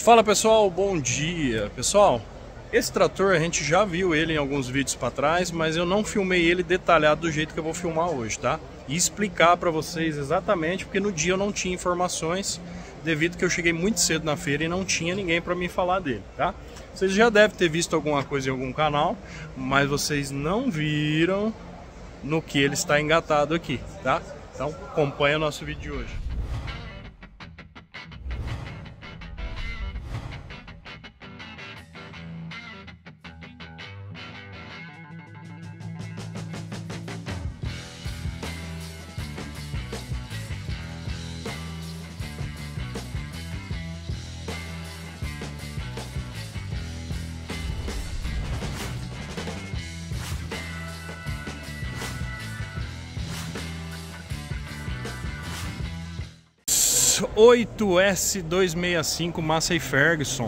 Fala pessoal, bom dia. Pessoal, esse trator a gente já viu ele em alguns vídeos para trás, mas eu não filmei ele detalhado do jeito que eu vou filmar hoje, tá? E explicar para vocês exatamente, porque no dia eu não tinha informações, devido que eu cheguei muito cedo na feira e não tinha ninguém para me falar dele, tá? Vocês já devem ter visto alguma coisa em algum canal, mas vocês não viram no que ele está engatado aqui, tá? Então acompanha o nosso vídeo de hoje. S 8S265 Massey Ferguson.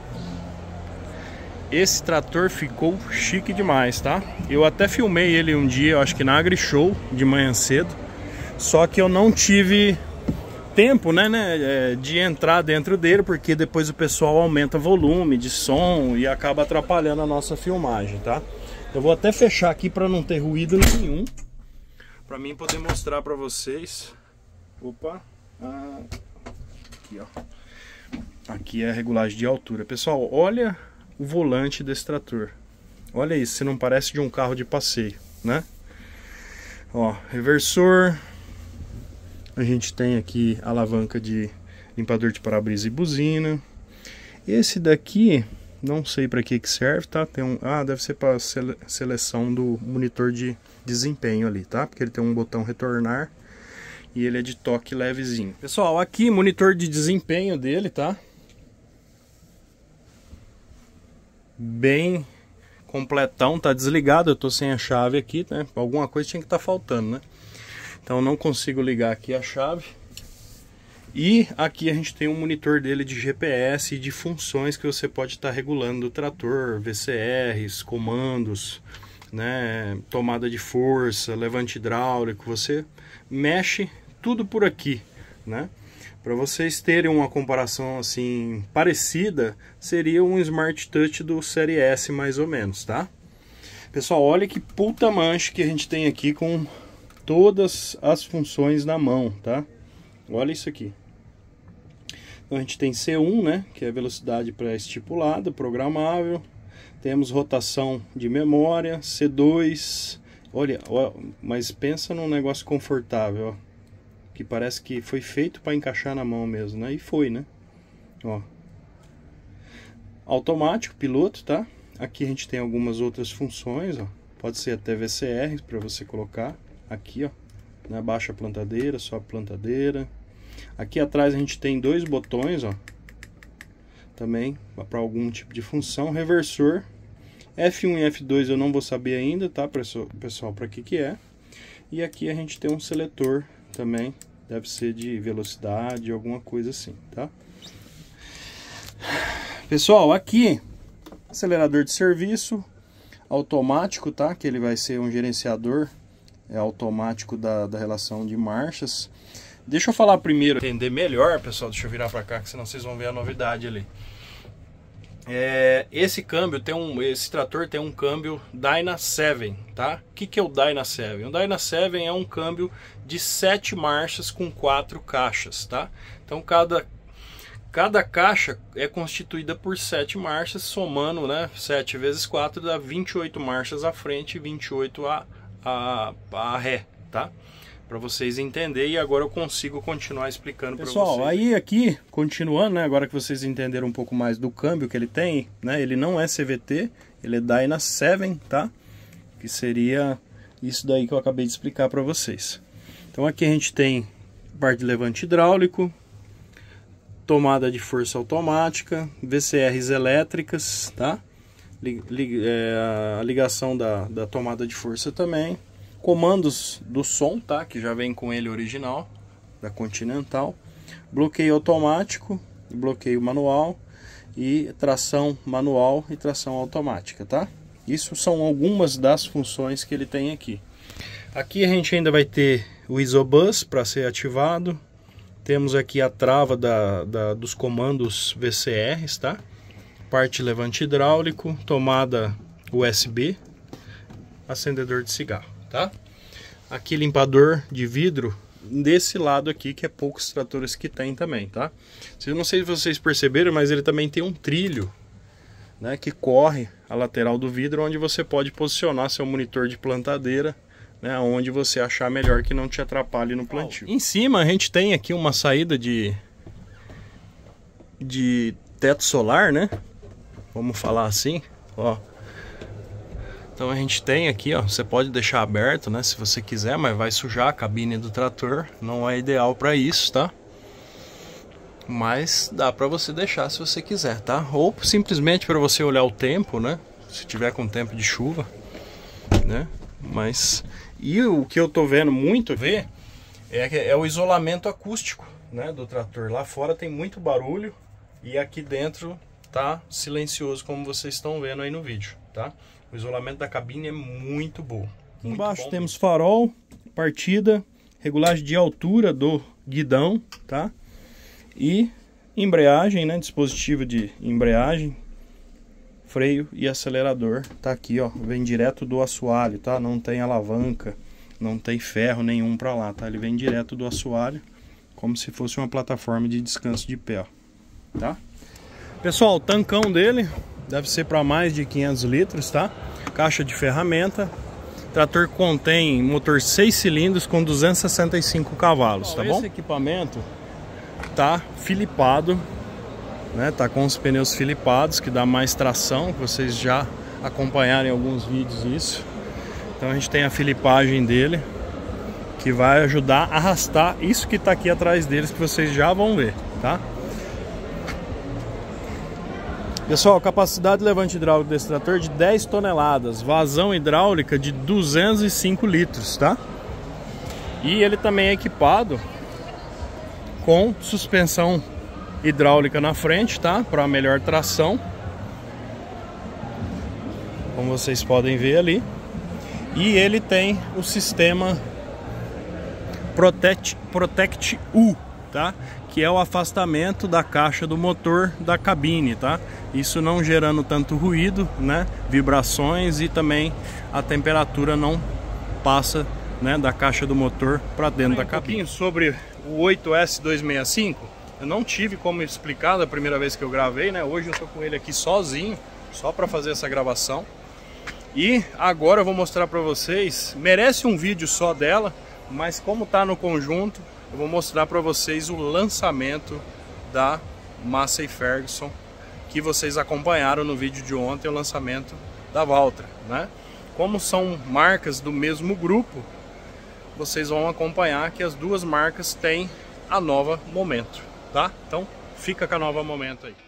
Esse trator ficou chique demais, tá? Eu até filmei ele um dia, eu acho que na AgriShow, de manhã cedo. Só que eu não tive tempo, né, de entrar dentro dele, porque depois o pessoal aumenta volume de som e acaba atrapalhando a nossa filmagem, tá? Eu vou até fechar aqui para não ter ruído nenhum, para mim poder mostrar para vocês. Opa! Aqui, ó. Aqui é a regulagem de altura. Pessoal, olha o volante desse trator. Olha isso, se não parece de um carro de passeio, né? Ó, reversor. A gente tem aqui a alavanca de limpador de para-brisa e buzina. Esse daqui, não sei para que serve, tá? Tem um, deve ser para seleção do monitor de desempenho ali, tá? Porque ele tem um botão retornar. E ele é de toque levezinho. Pessoal, aqui monitor de desempenho dele, tá? Bem completão, tá desligado. Eu tô sem a chave aqui, né? Alguma coisa tinha que estar faltando, né? Então não consigo ligar aqui a chave. E aqui a gente tem um monitor dele de GPS e de funções que você pode estar regulando do trator, VCRs, comandos, né? Tomada de força, levante hidráulico. Você mexe tudo por aqui, né? Para vocês terem uma comparação assim parecida, seria um Smart Touch do Série S mais ou menos, tá? Pessoal, olha que puta manche que a gente tem aqui com todas as funções na mão, tá? Olha isso aqui. Então a gente tem C1, né, que é a velocidade pré-estipulada, programável. Temos rotação de memória, C2. Olha, mas pensa num negócio confortável, ó. Que parece que foi feito para encaixar na mão mesmo, né? E foi, né? Ó. Automático, piloto, tá? Aqui a gente tem algumas outras funções, ó. Pode ser até VCR para você colocar. Aqui, ó. Na baixa plantadeira, sobe plantadeira. Aqui atrás a gente tem dois botões, ó. Também para algum tipo de função. Reversor. F1 e F2 eu não vou saber ainda, tá, pessoal, para que é. E aqui a gente tem um seletor também, deve ser de velocidade, alguma coisa assim, tá? Pessoal, aqui, acelerador de serviço, automático, tá? Que ele vai ser um gerenciador automático da relação de marchas. Deixa eu falar primeiro, entender melhor, pessoal, deixa eu virar para cá, que senão vocês vão ver a novidade ali. Esse câmbio esse trator tem um câmbio Dyna 7, tá? O que é o Dyna 7? O Dyna 7 é um câmbio de 7 marchas com 4 caixas, tá? Então cada caixa é constituída por 7 marchas, somando, né, 7 vezes 4 dá 28 marchas à frente e 28 a ré, tá? Para vocês entenderem, e agora eu consigo continuar explicando para vocês. Pessoal, aí aqui, continuando, né, agora que vocês entenderam um pouco mais do câmbio que ele tem, né, ele não é CVT, ele é Dyna 7, tá? Que seria isso daí que eu acabei de explicar para vocês. Então aqui a gente tem parte de levante hidráulico, tomada de força automática, VCRs elétricas, tá? A ligação da tomada de força também. Comandos do som, tá? Que já vem com ele original, da Continental. Bloqueio automático, bloqueio manual e tração manual e tração automática, tá? Isso são algumas das funções que ele tem aqui. Aqui a gente ainda vai ter o Isobus para ser ativado, Temos aqui a trava dos comandos VCRs, tá? Parte levante hidráulico, tomada USB, acendedor de cigarro, tá? Aqui limpador de vidro desse lado aqui, que é poucos tratores que tem também, tá? Eu não sei se vocês perceberam, mas ele também tem um trilho, né, que corre a lateral do vidro, onde você pode posicionar seu monitor de plantadeira, né, onde você achar melhor, que não te atrapalhe no plantio. Em cima a gente tem aqui uma saída de teto solar, né? Vamos falar assim, ó. Então a gente tem aqui, ó, você pode deixar aberto, né, se você quiser, mas vai sujar a cabine do trator, não é ideal para isso, tá? Mas dá para você deixar se você quiser, tá? Ou simplesmente para você olhar o tempo, né? Se tiver com tempo de chuva, né? Mas e o que eu tô vendo muito é o isolamento acústico, né, do trator. Lá fora tem muito barulho e aqui dentro tá silencioso, como vocês estão vendo aí no vídeo, tá? O isolamento da cabine é muito bom. Muito Embaixo bom temos mesmo. Farol, partida, regulagem de altura do guidão, tá? E embreagem, né? Dispositivo de embreagem, freio e acelerador. Tá aqui, ó. Vem direto do assoalho, tá? Não tem alavanca, não tem ferro nenhum pra lá, tá? Ele vem direto do assoalho, como se fosse uma plataforma de descanso de pé, ó, tá? Pessoal, o tancão dele deve ser para mais de 500 litros, tá? Caixa de ferramenta. O trator contém motor 6 cilindros com 265 cavalos, tá bom? Esse equipamento tá filipado, né? Tá com os pneus filipados, que dá mais tração, que vocês já acompanharam em alguns vídeos isso. Então a gente tem a filipagem dele, que vai ajudar a arrastar isso que tá aqui atrás deles, que vocês já vão ver, tá? Pessoal, capacidade de levante hidráulico desse trator de 10 toneladas, vazão hidráulica de 205 litros, tá? E ele também é equipado com suspensão hidráulica na frente, tá? Para melhor tração, como vocês podem ver ali. E ele tem o sistema Protect U, tá? Que é o afastamento da caixa do motor da cabine, tá? Isso não gerando tanto ruído, né? Vibrações, e também a temperatura não passa, né, da caixa do motor para dentro da cabine. Um pouquinho sobre o 8S265, eu não tive como explicar da primeira vez que eu gravei, né? Hoje eu tô com ele aqui sozinho, só para fazer essa gravação. E agora eu vou mostrar para vocês, merece um vídeo só dela, mas como tá no conjunto, eu vou mostrar para vocês o lançamento da Massey Ferguson, que vocês acompanharam no vídeo de ontem, o lançamento da Valtra, né? Como são marcas do mesmo grupo, vocês vão acompanhar que as duas marcas têm a Nova Momento, tá? Então fica com a Nova Momento aí.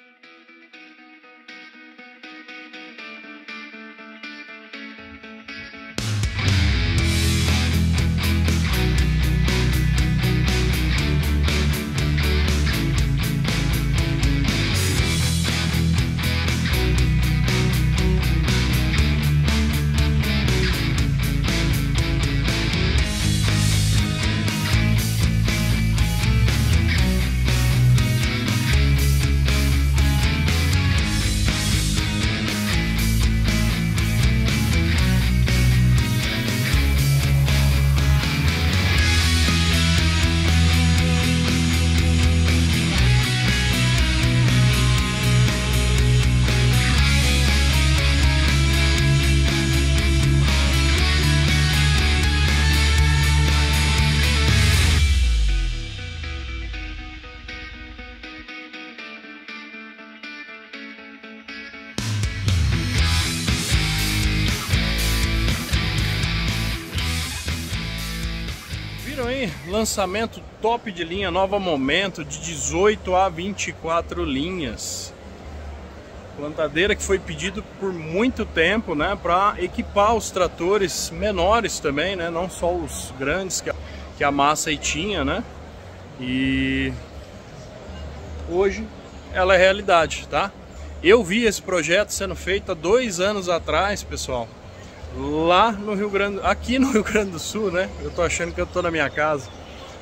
Aí, lançamento top de linha, Nova Momento, de 18 a 24 linhas. Plantadeira que foi pedido por muito tempo, né, para equipar os tratores menores também, né, não só os grandes que a Massey tinha, né. E hoje ela é realidade, tá? Eu vi esse projeto sendo feito há 2 anos atrás, pessoal, lá no Rio Grande, aqui no Rio Grande do Sul, né? Eu tô achando que eu tô na minha casa,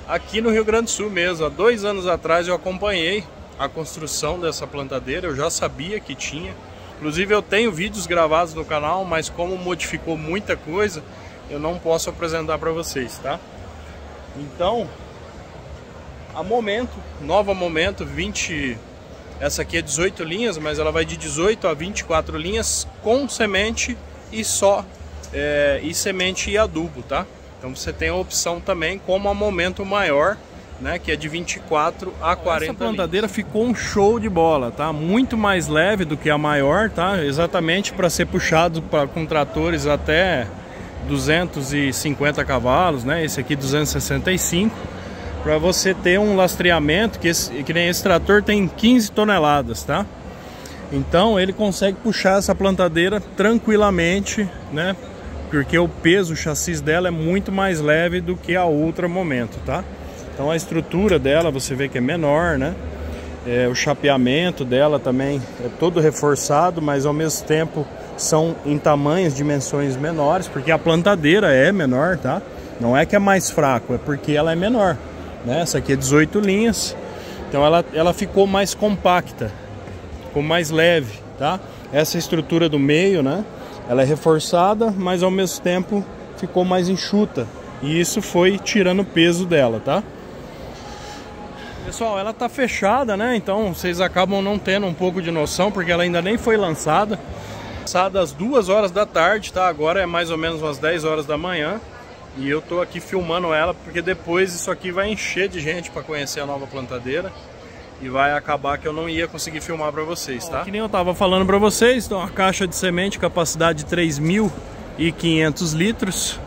aqui no Rio Grande do Sul mesmo. Há 2 anos atrás eu acompanhei a construção dessa plantadeira, eu já sabia que tinha. Inclusive eu tenho vídeos gravados no canal, mas como modificou muita coisa, eu não posso apresentar para vocês, tá? Então, a Momento, nova Momento 20, essa aqui é 18 linhas, mas ela vai de 18 a 24 linhas com semente e só, e semente e adubo, tá? Então você tem a opção também como a Momento maior, né, que é de 24 a 40 linhas. Essa plantadeira ficou um show de bola, tá? Muito mais leve do que a maior, tá? Exatamente para ser puxado com tratores até 250 cavalos, né? Esse aqui 265, para você ter um lastreamento que nem esse trator tem 15 toneladas, tá? Então ele consegue puxar essa plantadeira tranquilamente, né? Porque o peso, o chassi dela é muito mais leve do que a outra Momento, tá? Então a estrutura dela você vê que é menor, né? O chapeamento dela também é todo reforçado, mas ao mesmo tempo são em tamanhos, dimensões menores, porque a plantadeira é menor, tá? Não é que é mais fraco, é porque ela é menor, né? Essa aqui é 18 linhas, então ela ficou mais compacta, ficou mais leve, tá? Essa estrutura do meio, né? Ela é reforçada, mas ao mesmo tempo ficou mais enxuta, e isso foi tirando o peso dela, tá? Pessoal, ela tá fechada, né? Então vocês acabam não tendo um pouco de noção, porque ela ainda nem foi lançada. Lançada às 2 horas da tarde, tá? Agora é mais ou menos umas 10 horas da manhã. E eu tô aqui filmando ela, porque depois isso aqui vai encher de gente para conhecer a nova plantadeira. E vai acabar que eu não ia conseguir filmar para vocês, tá? Que nem eu tava falando para vocês, então a caixa de semente, capacidade de 3.500 litros.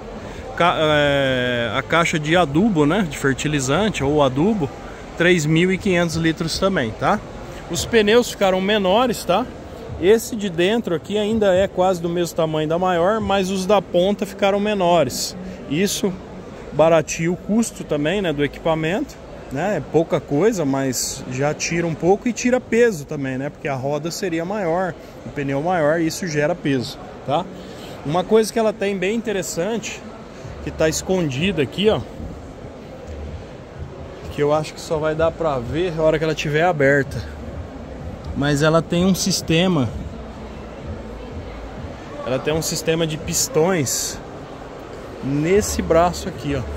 A caixa de adubo, né? De fertilizante ou adubo, 3.500 litros também, tá? Os pneus ficaram menores, tá? Esse de dentro aqui ainda é quase do mesmo tamanho da maior, mas os da ponta ficaram menores. Isso barateia o custo também, né, do equipamento, né? É pouca coisa, mas já tira um pouco e tira peso também, né? Porque a roda seria maior, o pneu maior, e isso gera peso, tá? Uma coisa que ela tem bem interessante, que tá escondida aqui, ó, que eu acho que só vai dar pra ver a hora que ela estiver aberta, mas ela tem um sistema, de pistões nesse braço aqui, ó.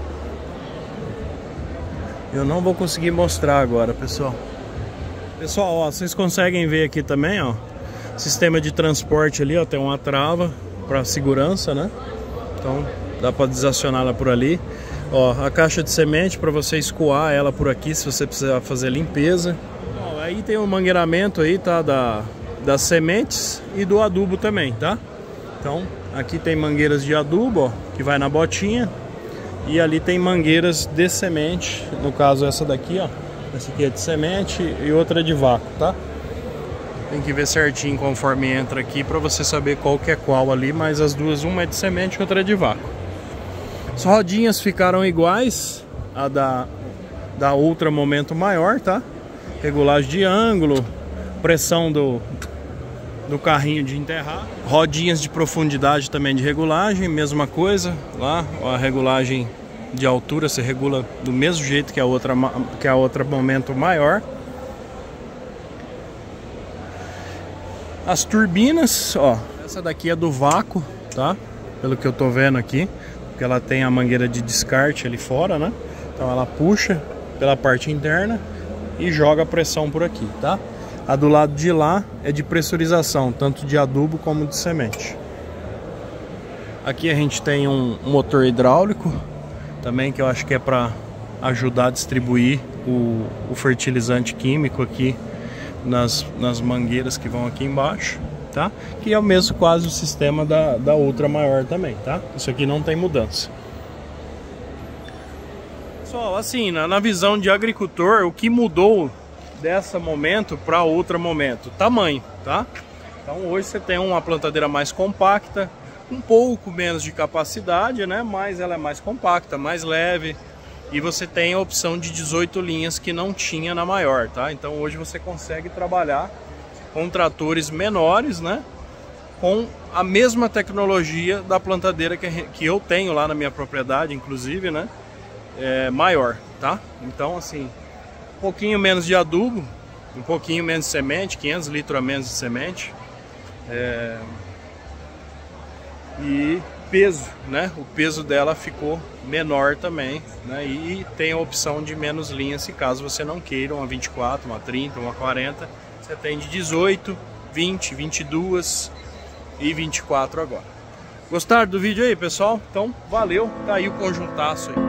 Eu não vou conseguir mostrar agora, pessoal. Pessoal, ó, vocês conseguem ver aqui também, ó, sistema de transporte ali, ó, tem uma trava para segurança, né? Então dá para desacionar ela por ali. Ó, a caixa de semente para você escoar ela por aqui se você precisar fazer limpeza. Ó, aí tem o mangueiramento aí, tá, das sementes e do adubo também, tá? Então aqui tem mangueiras de adubo, ó, que vai na botinha, e ali tem mangueiras de semente, no caso essa daqui, ó, essa aqui é de semente e outra de vácuo, tá? Tem que ver certinho conforme entra aqui para você saber qual que é qual ali, mas as duas, uma é de semente e outra é de vácuo. As rodinhas ficaram iguais a da outra Momento maior, tá? Regulagem de ângulo, pressão do carrinho de enterrar. Rodinhas de profundidade também de regulagem, mesma coisa. Lá a regulagem de altura se regula do mesmo jeito que a outra Momento maior. As turbinas, ó, essa daqui é do vácuo, tá? Pelo que eu tô vendo aqui. Porque ela tem a mangueira de descarte ali fora, né? Então ela puxa pela parte interna e joga a pressão por aqui, tá? A do lado de lá é de pressurização, tanto de adubo como de semente. Aqui a gente tem um motor hidráulico também, que eu acho que é para ajudar a distribuir o fertilizante químico aqui nas mangueiras que vão aqui embaixo, tá? Que é o mesmo quase o sistema da outra maior também, tá? Isso aqui não tem mudança. Pessoal, assim, na visão de agricultor, o que mudou dessa Momento para outra Momento? Tamanho, tá? Então hoje você tem uma plantadeira mais compacta, um pouco menos de capacidade, né? Mas ela é mais compacta, mais leve. E você tem a opção de 18 linhas que não tinha na maior, tá? Então hoje você consegue trabalhar com tratores menores, né? Com a mesma tecnologia da plantadeira que eu tenho lá na minha propriedade, inclusive, né? maior, tá? Então assim, um pouquinho menos de adubo, um pouquinho menos de semente, 500 litros a menos de semente, e peso, né? O peso dela ficou menor também, né? E tem a opção de menos linhas, se caso você não queira uma 24, uma 30, uma 40, você tem de 18, 20, 22 e 24 agora. Gostaram do vídeo aí, pessoal? Então valeu, tá aí o conjuntaço aí.